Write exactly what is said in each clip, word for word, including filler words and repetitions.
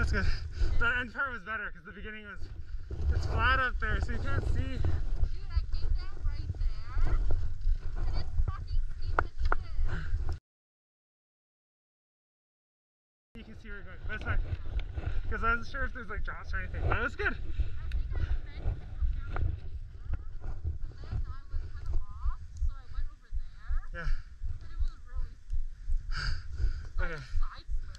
that's good. The end part was better because the beginning was, it's flat up there so you can't see. Dude, I came down right there and it's fucking steep as shit. You can see where you're going, but it's fine. Because I wasn't sure if there's like drops or anything, but it was good. I think I meant to come down here, but then I was kind of lost, so I went over there. Yeah. And it was really steep. Okay. Side slip.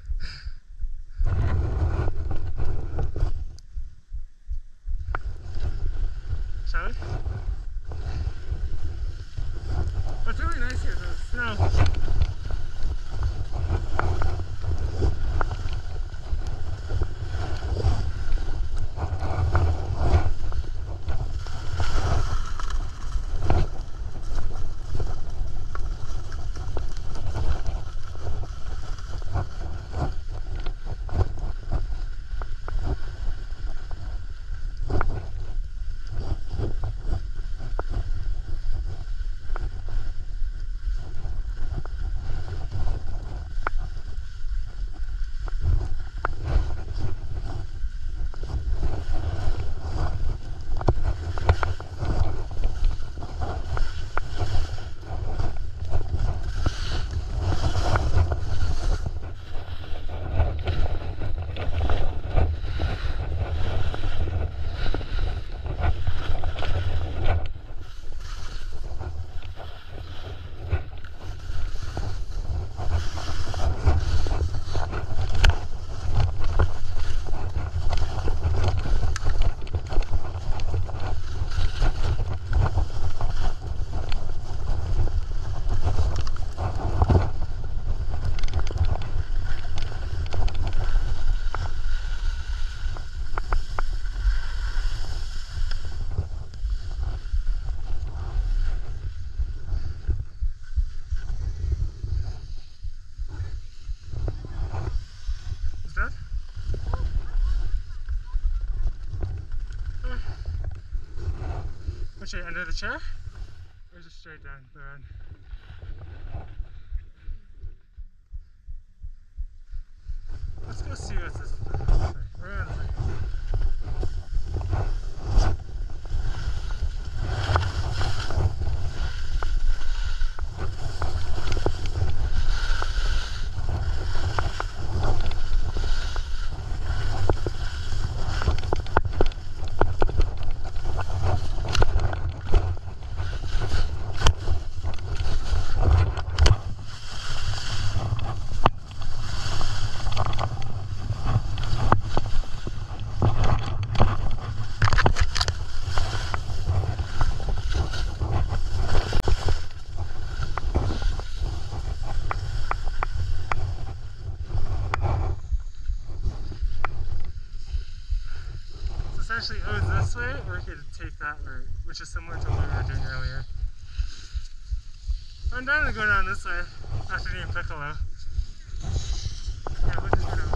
Shall we? Oh, it's really nice here, the snow. Which way, under the chair? Or just straight down the road? Let's go see what's this. We're on this way. Essentially, oh, it's this way, or we could take that route, which is similar to what we were doing earlier. I'm down to go down this way after doing Piccolo. Yeah, we'll just go down.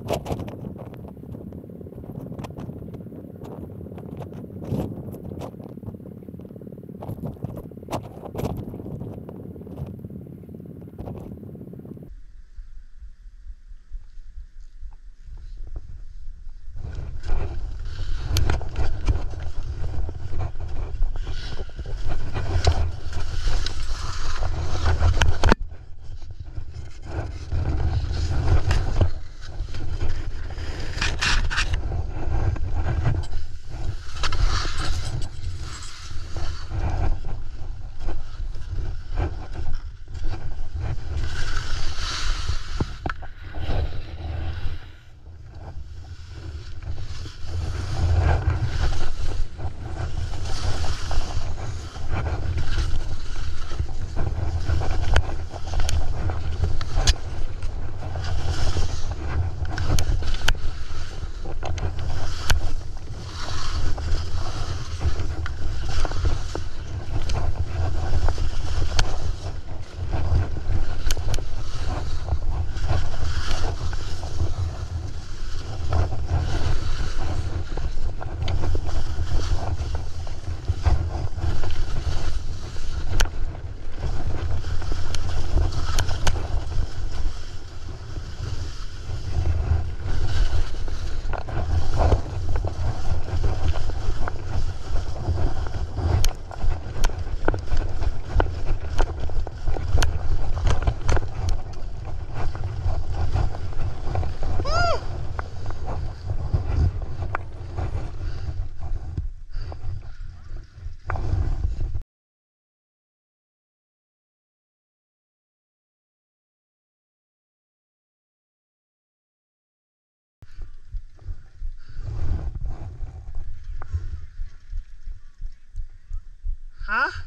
Huh?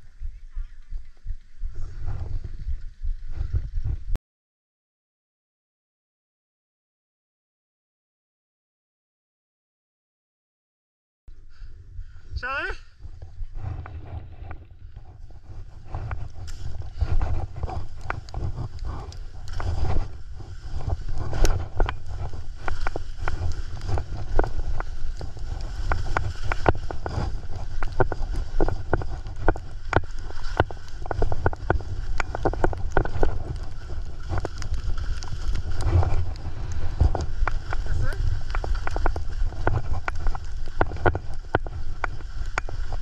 Shall we? Yes, sir?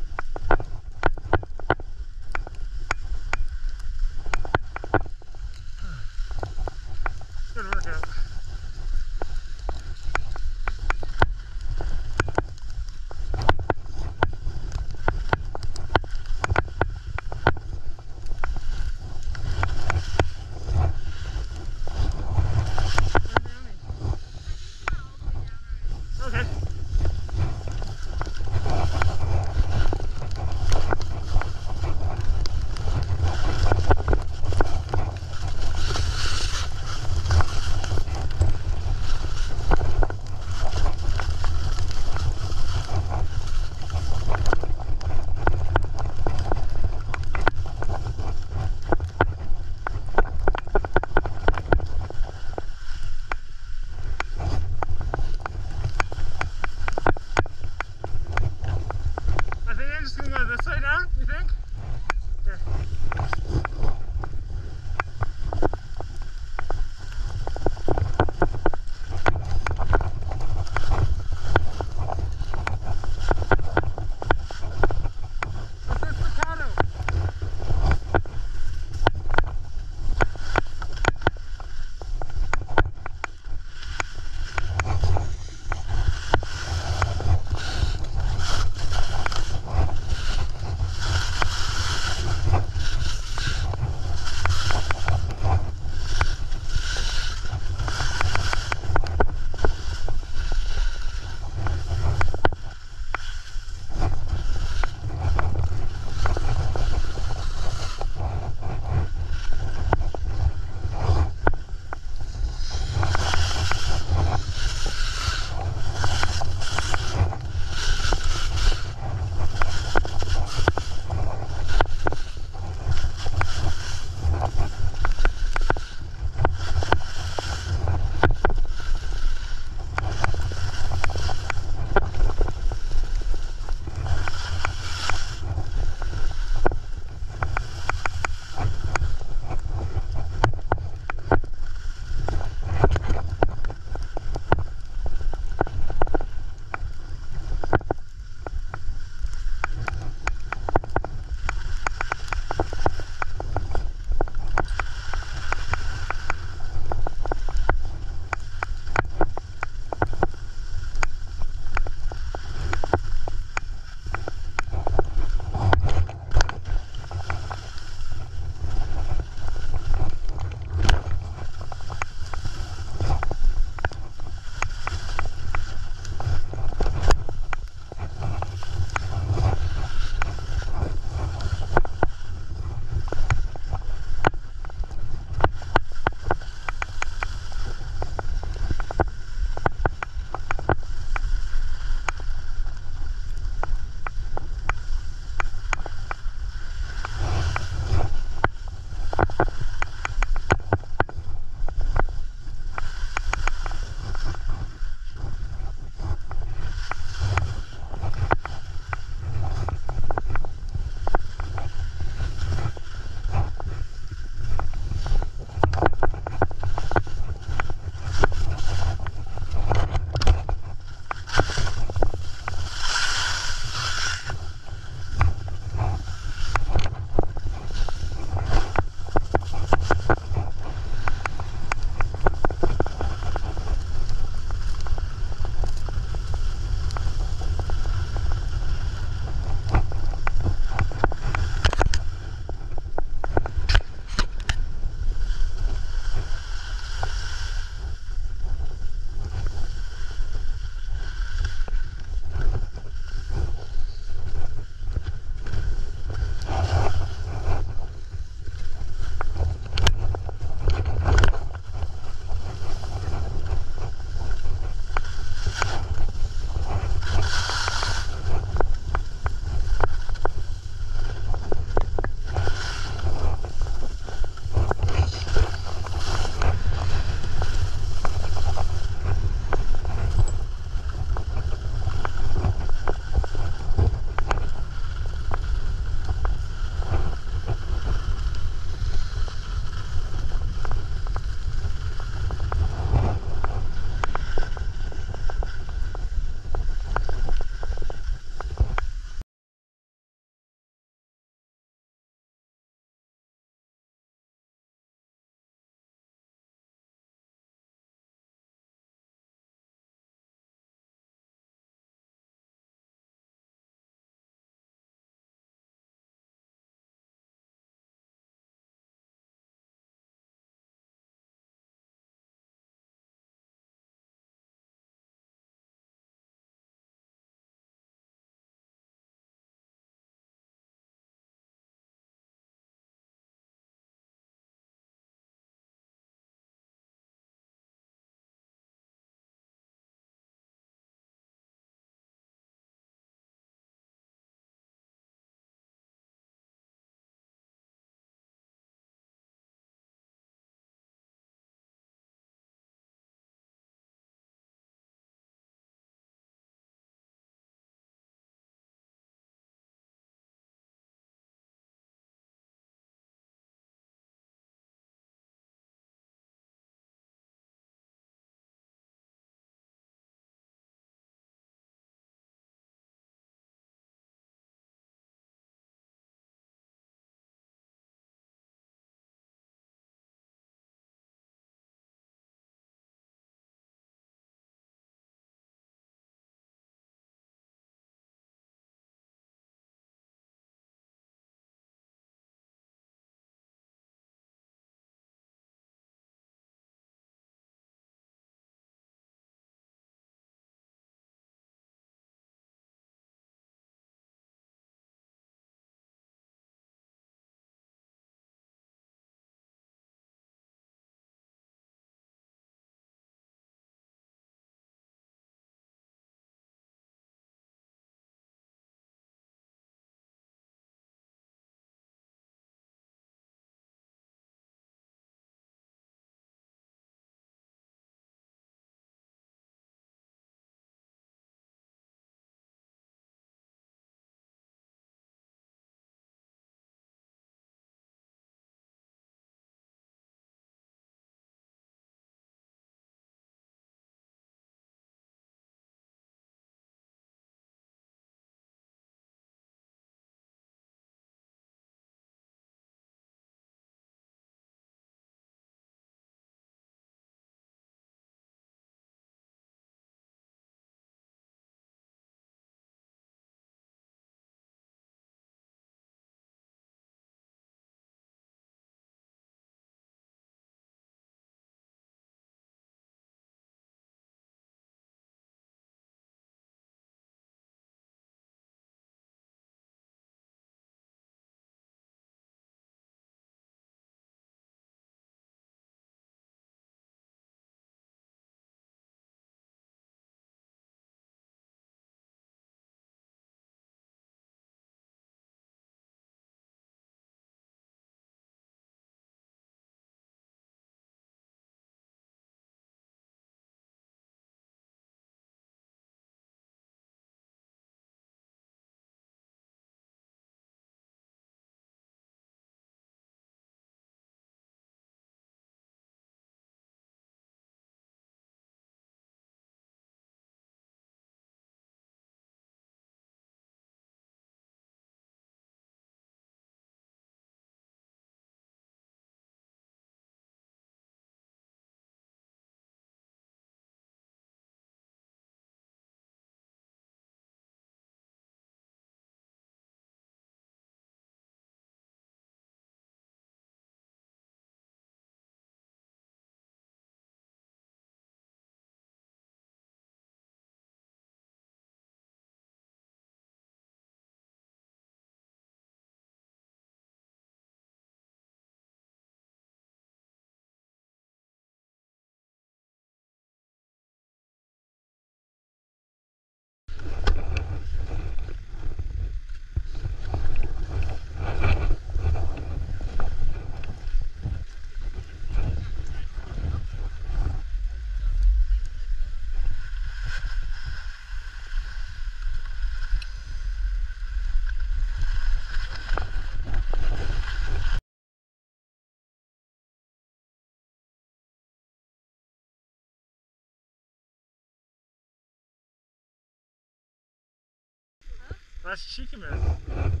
That's Chicomouth. Chicomouth Lake. What's that one up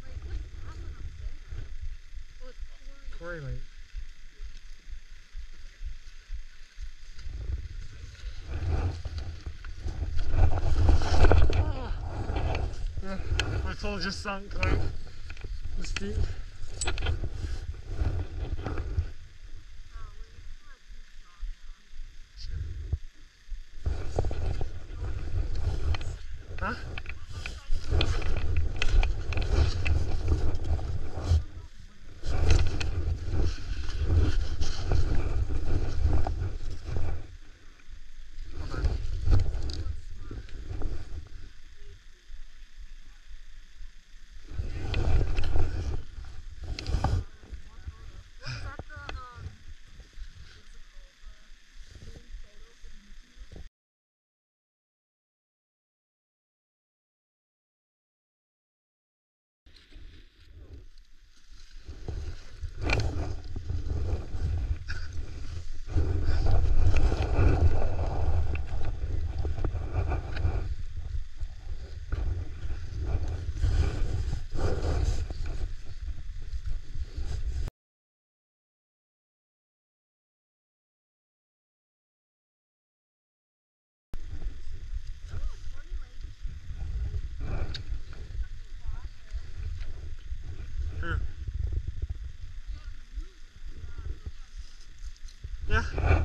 there? Oh, it's Quarry. Quarry Lake. Yeah, my toe just sunk like this deep. Huh? Hold on. Was that the, um, what's it called? The main photo for the Mickey Mouse? Who? Yeah.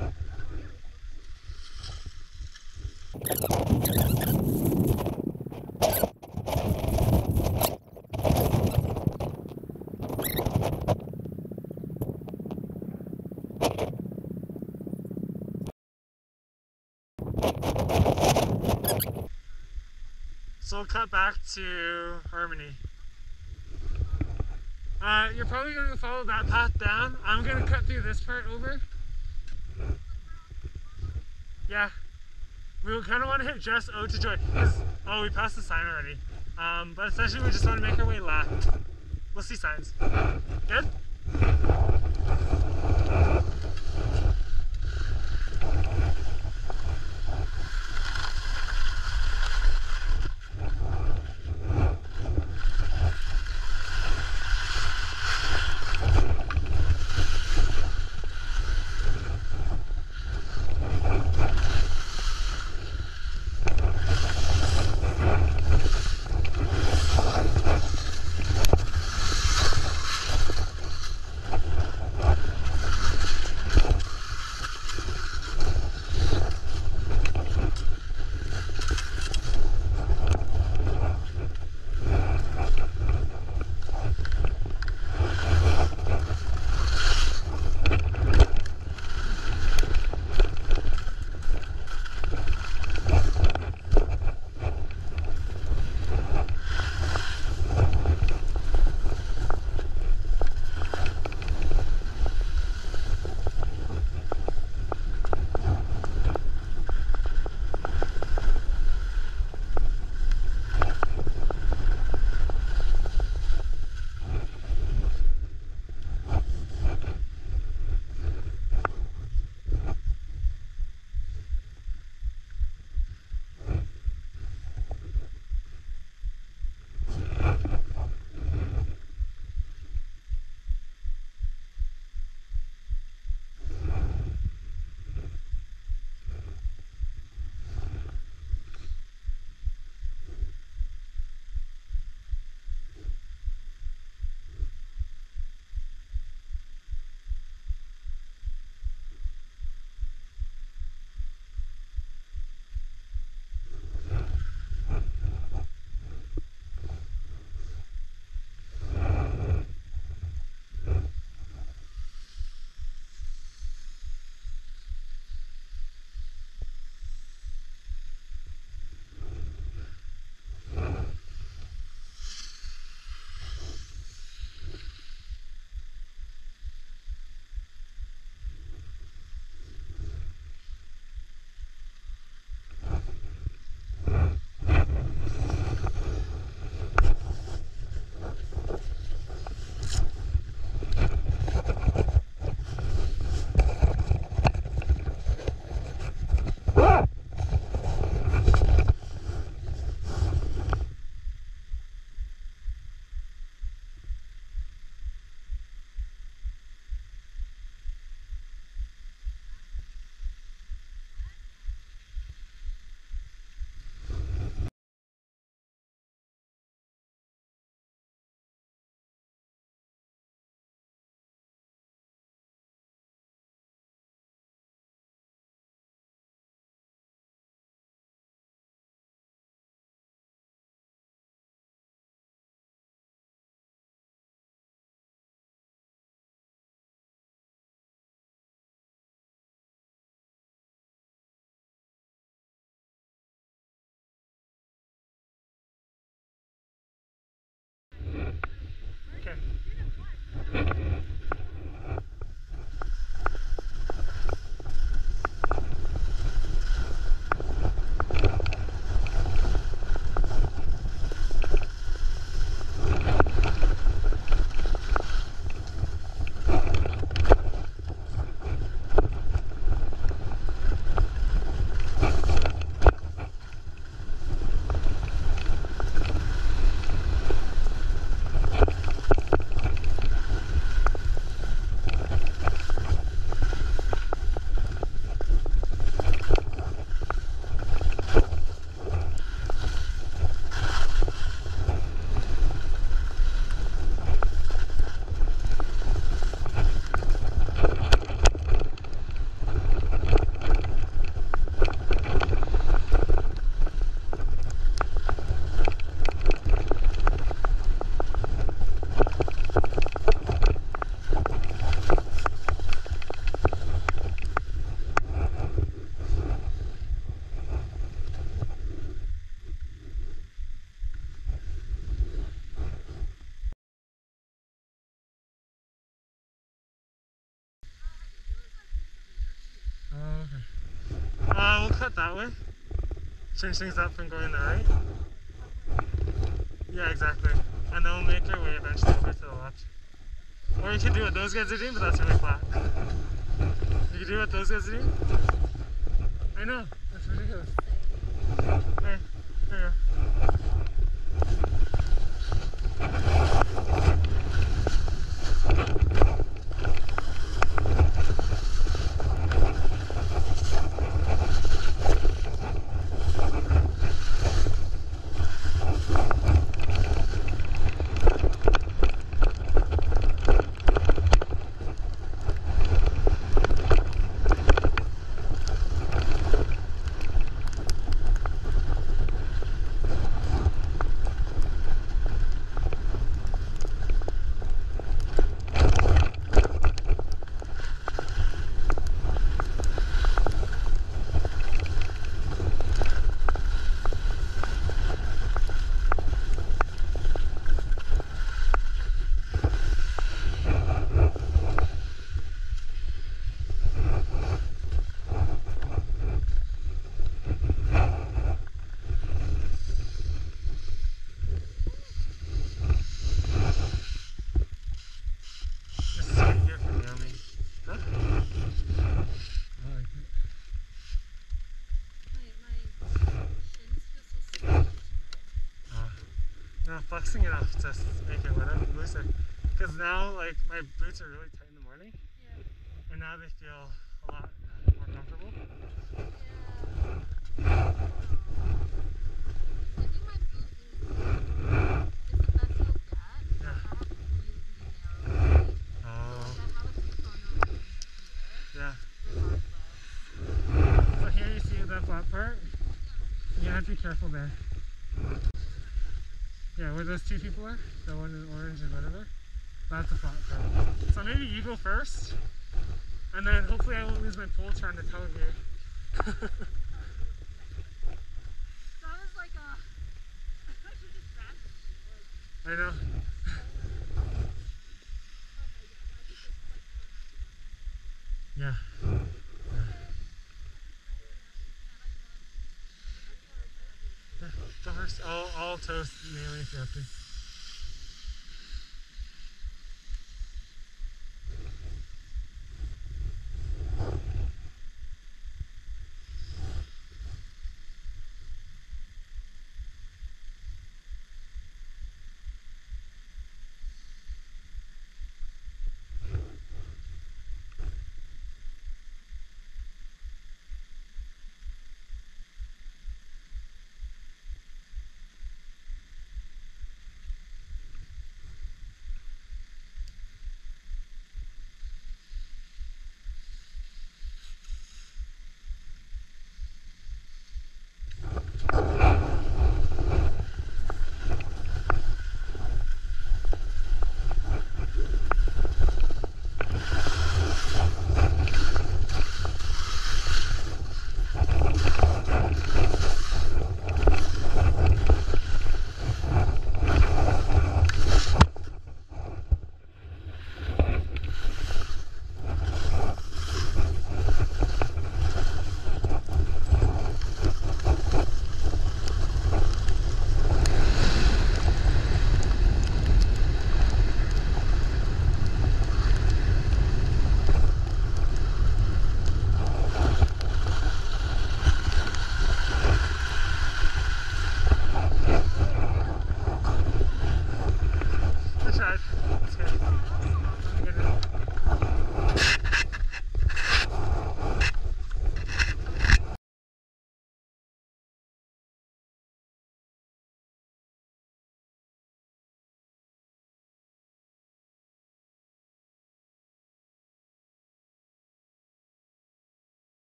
So we'll cut back to Harmony. Uh, you're probably going to follow that path down. I'm going to cut through this part over. Yeah. We kind of want to hit just out to Joy. Oh, we passed the sign already. Um, but essentially we just want to make our way left. We'll see signs. Good? Uh, we'll cut that way. Change things up and go in the right. Yeah, exactly. And then we'll make our way eventually over to the left. Or you could do what those guys are doing, but that's really flat. You could do what those guys are doing. I know, that's ridiculous. Hey, there you go. This is right here from Naomi. Huh? I like it. My, my shins feel so stiff. Uh, no, flexing it off to make it whatever looser. Because now, like, my boots are really tight in the morning, Yeah. and now they feel a lot more comfortable. Yeah. I think my boot is, it's the best you'll get. Yeah. I have really, really narrow feet. So Oh, like I have a corner in here, yeah. regardless. So here you see the flat part. You have to be careful there. Yeah, where those two people are, the one in orange and whatever, that's the flat part. So maybe you go first, and then hopefully I won't lose my pole trying to tug you. That was like a, I should just ran. I know. Yeah. Yeah. Go first. I'll, I'll toast Naomi if you have to.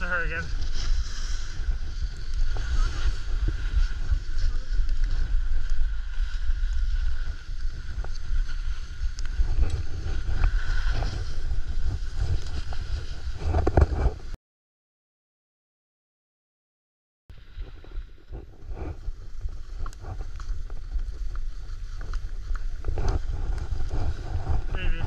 to her again. Maybe.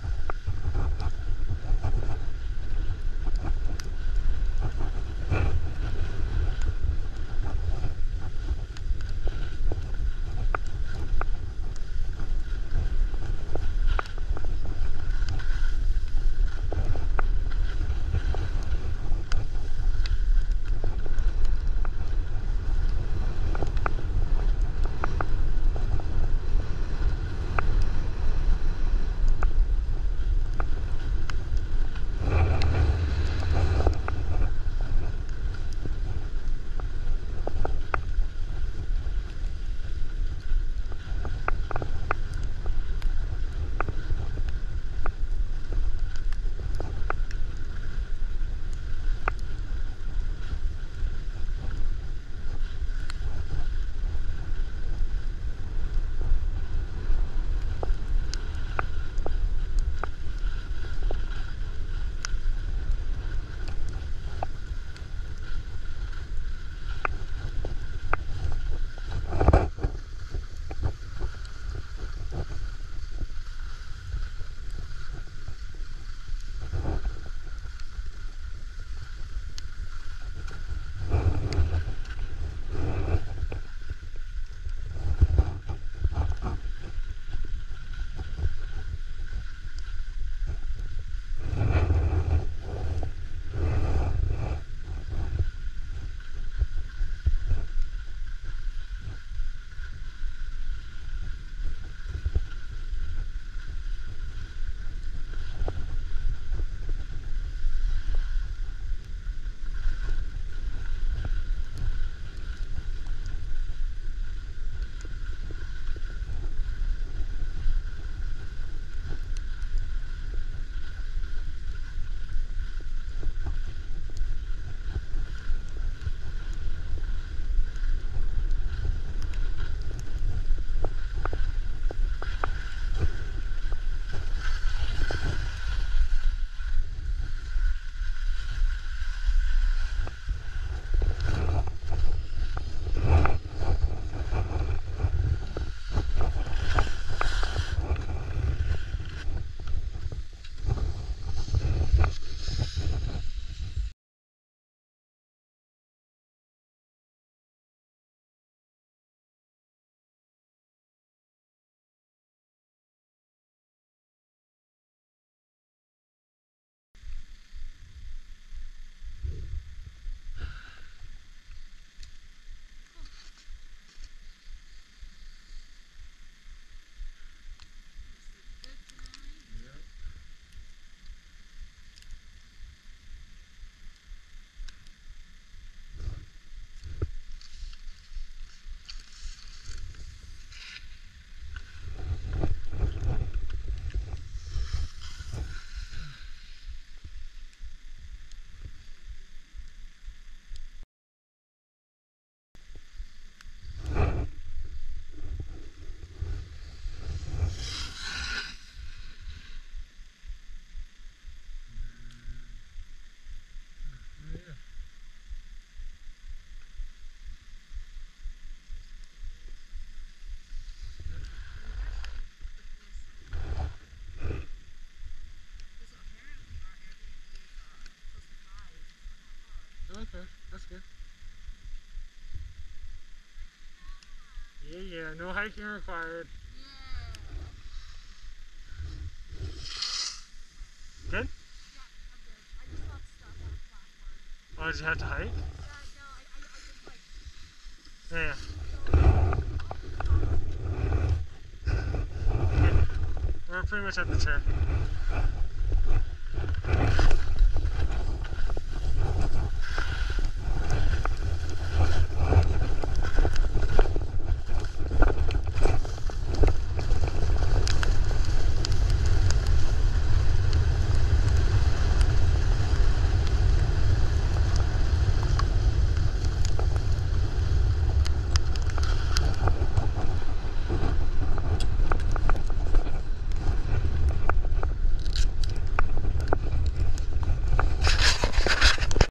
Okay, that's good. Yeah, yeah, no hiking required. Yeah. Good? Yeah, I'm good. I just got stuck on a flat part. Oh, did you have to hike? Yeah, no, I, I, I just like. Yeah, So, yeah. Good. We're pretty much at the chair.